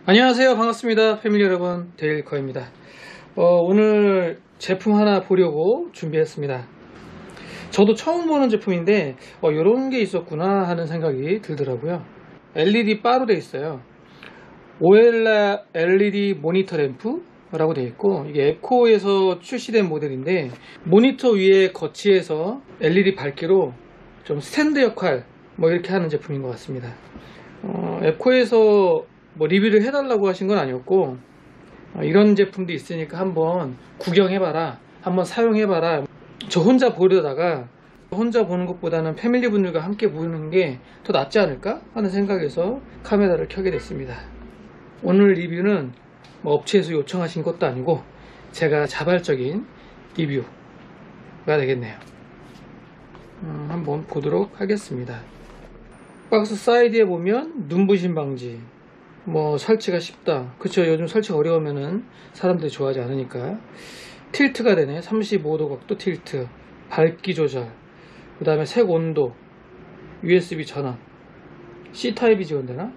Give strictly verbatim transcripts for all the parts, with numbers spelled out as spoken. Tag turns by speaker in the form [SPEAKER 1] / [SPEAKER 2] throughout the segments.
[SPEAKER 1] 안녕하세요. 반갑습니다. 패밀리 여러분, 데일커입니다. 어, 오늘 제품 하나 보려고 준비했습니다. 저도 처음 보는 제품인데 어, 이런 게 있었구나 하는 생각이 들더라고요. 엘이디 바로 되어 있어요. 오엘라 엘이디 모니터 램프라고 되어 있고, 이게 에코에서 출시된 모델인데 모니터 위에 거치해서 엘이디 밝기로 좀 스탠드 역할 뭐 이렇게 하는 제품인 것 같습니다. 어, 에코에서 뭐 리뷰를 해달라고 하신 건 아니었고, 어, 이런 제품도 있으니까 한번 구경해봐라, 한번 사용해봐라. 저 혼자 보려다가 혼자 보는 것보다는 패밀리 분들과 함께 보는 게 더 낫지 않을까 하는 생각에서 카메라를 켜게 됐습니다. 오늘 리뷰는 뭐 업체에서 요청하신 것도 아니고 제가 자발적인 리뷰가 되겠네요. 음, 한번 보도록 하겠습니다. 박스 사이드에 보면 눈부심 방지, 뭐 설치가 쉽다. 그쵸, 요즘 설치가 어려우면은 사람들이 좋아하지 않으니까. 틸트가 되네. 삼십오 도 각도 틸트, 밝기 조절, 그 다음에 색 온도, 유에스비 전원, C타입이 지원되나?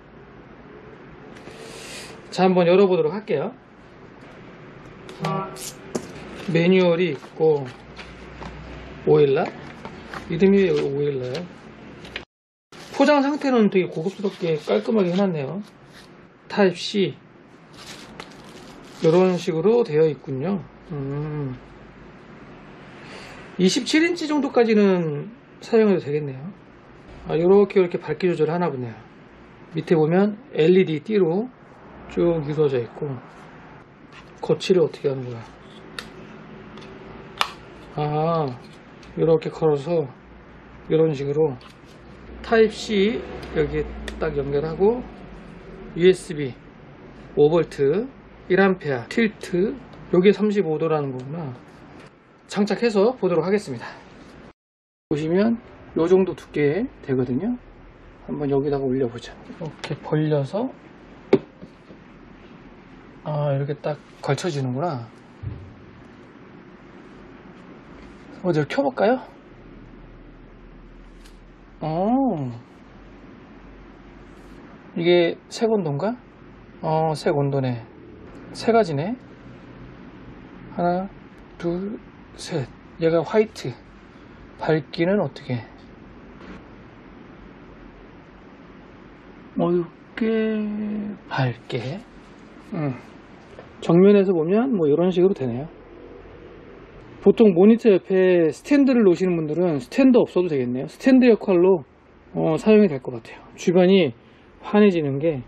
[SPEAKER 1] 자, 한번 열어보도록 할게요. 매뉴얼이 있고, 오일라? 이름이 오일라요. 포장 상태는 되게 고급스럽게 깔끔하게 해놨네요. 타입 C 이런 식으로 되어 있군요. 음. 이십칠 인치 정도까지는 사용해도 되겠네요. 아, 이렇게 이렇게 밝기 조절을 하나 보네요. 밑에 보면 엘이디 띠로 쭉 이루어져 있고, 거치를 어떻게 하는 거야? 아, 이렇게 걸어서 이런 식으로 타입 C 여기 딱 연결하고, 유에스비 오 볼트 일 암페어 틸트, 요게 삼십오 도라는 거구나. 장착해서 보도록 하겠습니다. 보시면 요 정도 두께 되거든요. 한번 여기다가 올려보자. 이렇게 벌려서, 아, 이렇게 딱 걸쳐지는구나. 어디 켜볼까요? 어, 이게 색 온도인가? 어, 색 온도네. 세 가지네. 하나, 둘, 셋. 얘가 화이트. 밝기는 어떻게? 어둡게, 밝게. 음. 정면에서 보면 뭐 이런 식으로 되네요. 보통 모니터 옆에 스탠드를 놓으시는 분들은 스탠드 없어도 되겠네요. 스탠드 역할로 어, 사용이 될 것 같아요. 주변이 환해지는 게.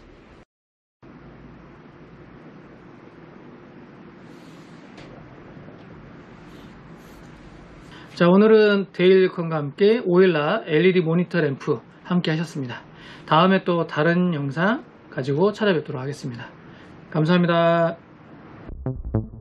[SPEAKER 1] 자, 오늘은 데일컨과 함께 오일라 엘이디 모니터 램프 함께 하셨습니다. 다음에 또 다른 영상 가지고 찾아뵙도록 하겠습니다. 감사합니다.